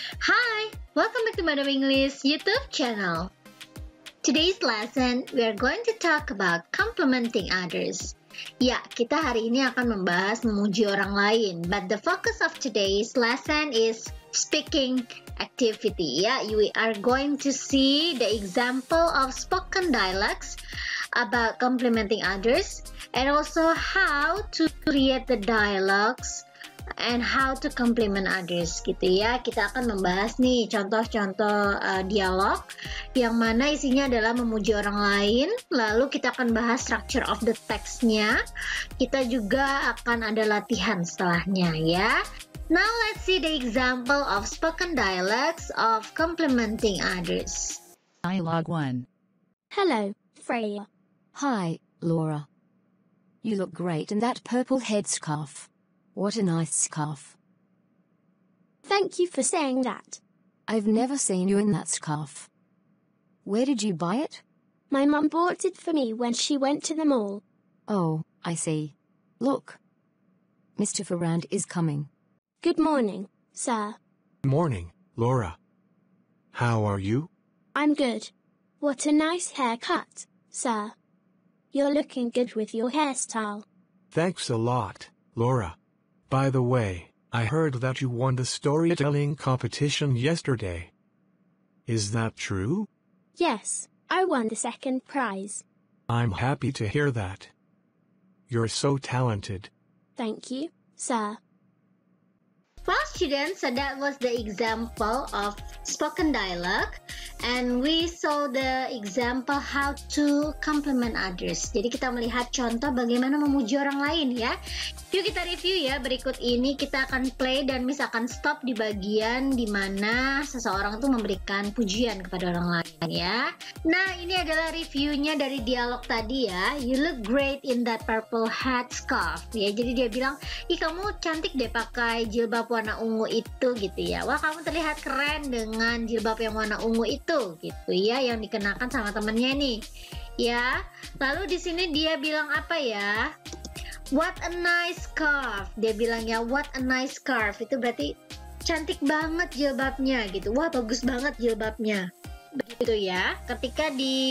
Hi, welcome back to Madam English YouTube channel. Today's lesson, we are going to talk about complimenting others. Ya, kita hari ini akan membahas memuji orang lain. But the focus of today's lesson is speaking activity. Ya, we are going to see the example of spoken dialogues about complimenting others and also how to create the dialogues and how to compliment others gitu ya. Kita akan membahas nih contoh-contoh dialog yang mana isinya adalah memuji orang lain. Lalu kita akan bahas structure of the text-nya. Kita juga akan ada latihan setelahnya ya. Now let's see the example of spoken dialogues of complimenting others. Dialogue 1. Hello, Freya. Hi, Laura. You look great in that purple headscarf. What a nice scarf. Thank you for saying that. I've never seen you in that scarf. Where did you buy it? My mum bought it for me when she went to the mall. Oh, I see. Look. Mr. Ferrand is coming. Good morning, sir. Morning, Laura. How are you? I'm good. What a nice haircut, sir. You're looking good with your hairstyle. Thanks a lot, Laura. By the way, I heard that you won the storytelling competition yesterday. Is that true? Yes, I won the second prize. I'm happy to hear that. You're so talented. Thank you, sir. Well, students, so that was the example of spoken dialogue, and we saw the example how to compliment others. Jadi kita melihat contoh bagaimana memuji orang lain ya. Yuk kita review ya. Berikut ini kita akan play dan Miss akan stop di bagian dimana seseorang itu memberikan pujian kepada orang lain ya. Nah, ini adalah reviewnya dari dialog tadi ya. You look great in that purple headscarf ya. Jadi dia bilang, ih kamu cantik deh pakai jilbab warna ungu itu gitu ya. Wah, kamu terlihat keren dengan jilbab yang warna ungu itu gitu ya, yang dikenakan sama temennya nih ya. Lalu di sini dia bilang apa ya? What a nice scarf. Dia bilang ya, what a nice scarf. Itu berarti cantik banget jilbabnya gitu. Wah, bagus banget jilbabnya. Begitu ya. Ketika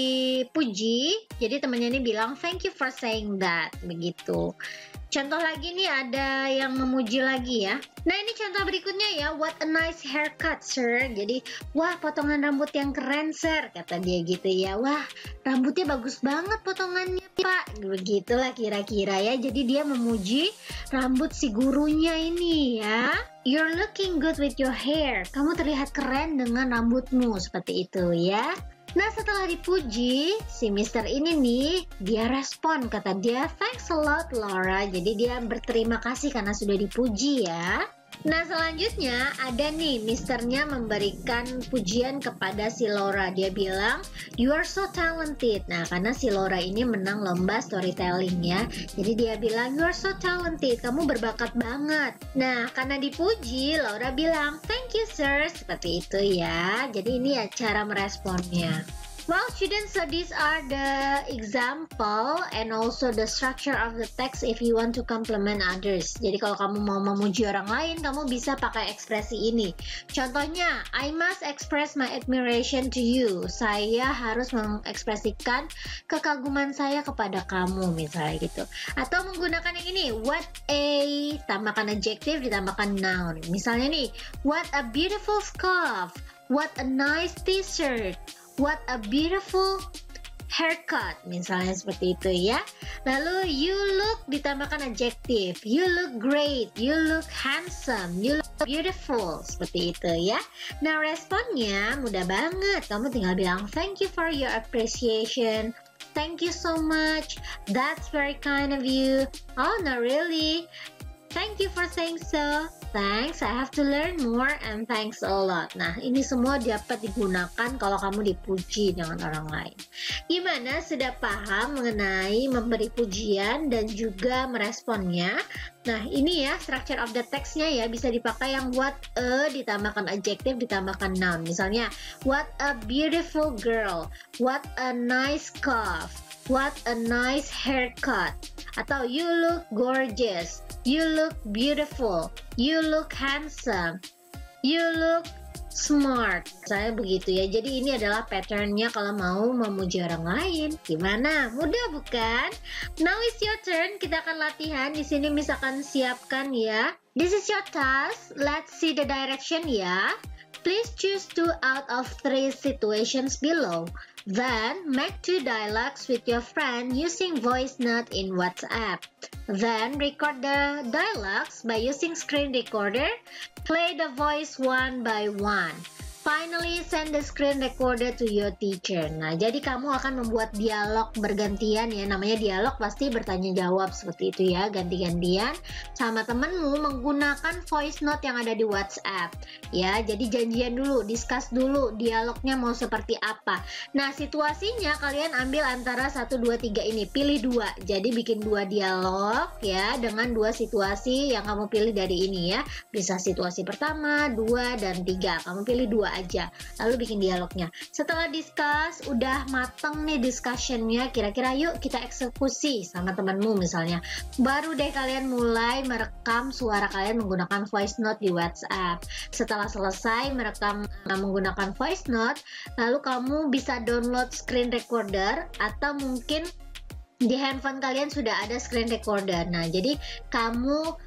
dipuji, jadi temannya ini bilang thank you for saying that. Begitu. Contoh lagi nih ada yang memuji lagi ya. Nah, ini contoh berikutnya ya. What a nice haircut, sir. Jadi, wah potongan rambut yang keren, sir. Kata dia gitu ya. Wah, rambutnya bagus banget potongannya, Pak. Begitulah kira-kira ya. Jadi dia memuji rambut si gurunya ini ya. You're looking good with your hair. Kamu terlihat keren dengan rambutmu. Seperti itu ya. Nah, setelah dipuji, si Mister ini nih, dia respon, kata dia, thanks a lot, Laura. Jadi dia berterima kasih karena sudah dipuji ya. Nah, selanjutnya ada nih, Misternya memberikan pujian kepada si Laura. Dia bilang, you are so talented. Nah, karena si Laura ini menang lomba storytelling ya. Jadi dia bilang, you are so talented. Kamu berbakat banget. Nah, karena dipuji, Laura bilang, thank you, sir. Seperti itu ya. Jadi ini ya cara meresponnya. Well, students, so these are the example and also the structure of the text if you want to compliment others. Jadi kalau kamu mau memuji orang lain, kamu bisa pakai ekspresi ini. Contohnya, I must express my admiration to you. Saya harus mengekspresikan kekaguman saya kepada kamu, misalnya gitu. Atau menggunakan yang ini, what a, tambahkan adjective, ditambahkan noun. Misalnya nih, what a beautiful scarf, what a nice t-shirt, what a beautiful haircut, misalnya seperti itu ya. Lalu you look ditambahkan adjective, you look great, you look handsome, you look beautiful, seperti itu ya. Nah, responnya mudah banget. Kamu tinggal bilang thank you for your appreciation, thank you so much, that's very kind of you, oh not really, thank you for saying so, thanks, I have to learn more, and thanks a lot. Nah, ini semua dapat digunakan kalau kamu dipuji dengan orang lain. Gimana? Sudah paham mengenai memberi pujian dan juga meresponnya? Nah, ini ya structure of the text-nya ya, bisa dipakai yang what a ditambahkan adjective ditambahkan noun. Misalnya, what a beautiful girl, what a nice scarf, what a nice haircut, atau you look gorgeous, you look beautiful, you look handsome, you look smart. Saya begitu ya. Jadi ini adalah patternnya kalau mau memuji orang lain. Gimana? Mudah bukan? Now is your turn. Kita akan latihan. Di sini misalkan siapkan ya. This is your task. Let's see the direction ya. Please choose 2 out of 3 situations below. Then, make 2 dialogues with your friend using voice note in WhatsApp. Then, record the dialogues by using screen recorder. Play the voice one by one. Finally, send the screen recorder to your teacher. Nah, jadi kamu akan membuat dialog bergantian ya. Namanya dialog pasti bertanya jawab seperti itu ya. Ganti-gantian sama temenmu menggunakan voice note yang ada di WhatsApp. Ya, jadi janjian dulu, discuss dulu dialognya mau seperti apa. Nah, situasinya kalian ambil antara 1, 2, 3 ini. Pilih 2. Jadi bikin 2 dialog ya dengan 2 situasi yang kamu pilih dari ini ya. Bisa situasi pertama, 2, dan 3. Kamu pilih 2 aja, lalu bikin dialognya. Setelah discuss, udah mateng nih discussionnya, kira-kira yuk kita eksekusi sama temanmu misalnya. Baru deh kalian mulai merekam suara kalian menggunakan voice note di WhatsApp. Setelah selesai merekam menggunakan voice note, lalu kamu bisa download screen recorder atau mungkin di handphone kalian sudah ada screen recorder. Nah, jadi kamu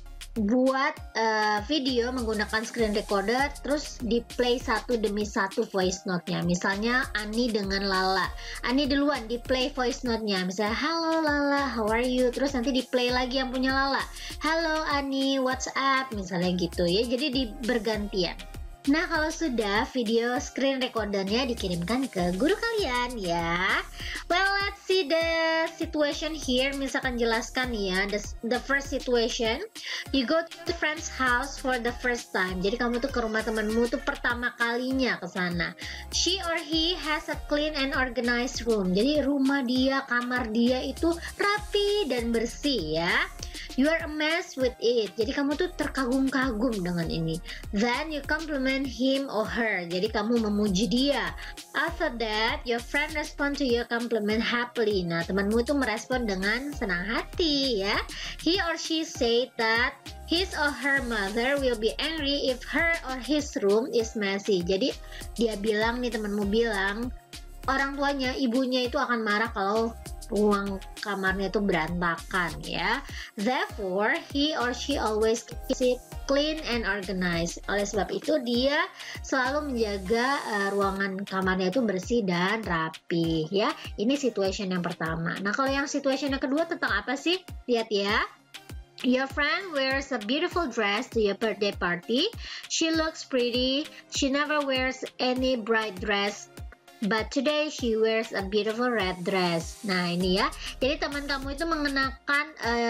buat video menggunakan screen recorder, terus di play 1 demi 1 voice note-nya. Misalnya Ani dengan Lala. Ani duluan di play voice note-nya. Misalnya, halo Lala, how are you? Terus nanti di play lagi yang punya Lala. Halo Ani, what's up? Misalnya gitu ya. Jadi di bergantian. Nah, kalau sudah video screen recordernya dikirimkan ke guru kalian ya. Well, let's see the situation here. Misalkan jelaskan ya, the first situation, you go to the friend's house for the first time. Jadi kamu tuh ke rumah temanmu tuh pertama kalinya ke sana. She or he has a clean and organized room. Jadi rumah dia, kamar dia itu rapi dan bersih ya. You are amazed with it. Jadi kamu tuh terkagum-kagum dengan ini. Then you compliment him or her. Jadi kamu memuji dia. After that, your friend respond to your compliment happily. Nah, temanmu itu merespon dengan senang hati ya. He or she say that his or her mother will be angry if her or his room is messy. Jadi dia bilang nih, temanmu bilang, orang tuanya, ibunya itu akan marah kalau ruang kamarnya itu berantakan ya. Therefore, he or she always keeps it clean and organized. Oleh sebab itu dia selalu menjaga ruangan kamarnya itu bersih dan rapi ya. Ini situation yang pertama. Nah, kalau yang situation yang kedua tentang apa sih? Lihat ya. Your friend wears a beautiful dress to your birthday party. She looks pretty. She never wears any bright dress. But today she wears a beautiful red dress. Nah, ini ya. Jadi teman kamu itu mengenakan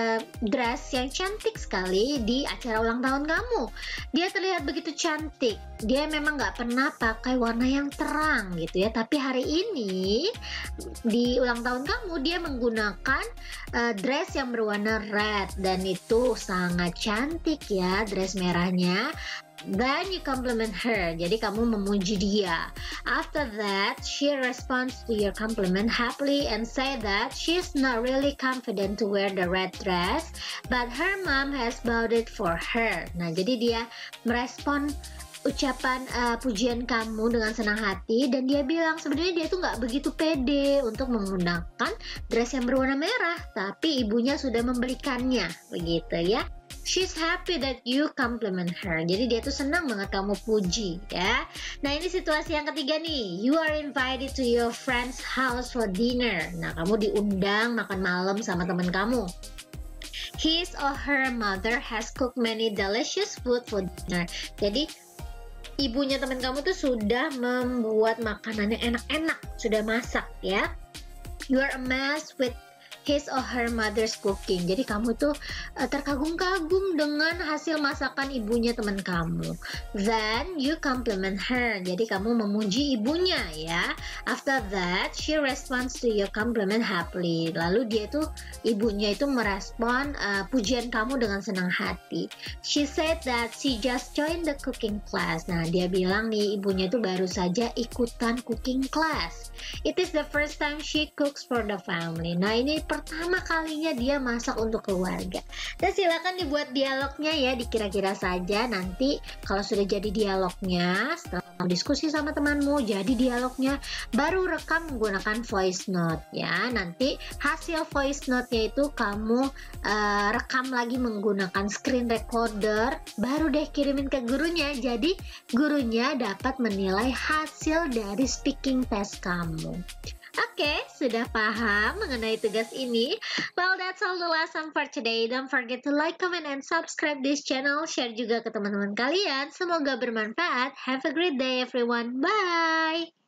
dress yang cantik sekali di acara ulang tahun kamu. Dia terlihat begitu cantik. Dia memang nggak pernah pakai warna yang terang gitu ya. Tapi hari ini di ulang tahun kamu dia menggunakan dress yang berwarna red dan itu sangat cantik ya, dress merahnya. Then you compliment her. Jadi kamu memuji dia. After that, she responds to your compliment happily and say that she's not really confident to wear the red dress, but her mom has bought it for her. Nah, jadi dia merespon ucapan pujian kamu dengan senang hati dan dia bilang sebenarnya dia tuh nggak begitu pede untuk menggunakan dress yang berwarna merah, tapi ibunya sudah membelikannya, begitu ya. She's happy that you compliment her. Jadi dia tuh senang banget kamu puji ya. Nah, ini situasi yang ketiga nih. You are invited to your friend's house for dinner. Nah, kamu diundang makan malam sama teman kamu. His or her mother has cooked many delicious food for dinner. Jadi ibunya teman kamu tuh sudah membuat makanannya enak-enak, sudah masak ya. You are amazed with his or her mother's cooking. Jadi kamu tuh terkagum-kagum dengan hasil masakan ibunya teman kamu. Then you compliment her. Jadi kamu memuji ibunya ya. After that, she responds to your compliment happily. Lalu dia tuh, ibunya itu merespon pujian kamu dengan senang hati. She said that she just joined the cooking class. Nah, dia bilang nih, ibunya itu baru saja ikutan cooking class. It is the first time she cooks for the family. Nah, ini pertama kalinya dia masak untuk keluarga. Dan silakan dibuat dialognya ya, dikira-kira saja nanti kalau sudah jadi dialognya, setelah diskusi sama temanmu, jadi dialognya, baru rekam menggunakan voice note ya. Nanti hasil voice note-nya itu kamu rekam lagi menggunakan screen recorder, baru deh kirimin ke gurunya. Jadi gurunya dapat menilai hasil dari speaking test kamu. Oke, sudah paham mengenai tugas ini? Well, that's all the lesson for today. Don't forget to like, comment, and subscribe this channel. Share juga ke teman-teman kalian. Semoga bermanfaat. Have a great day, everyone. Bye!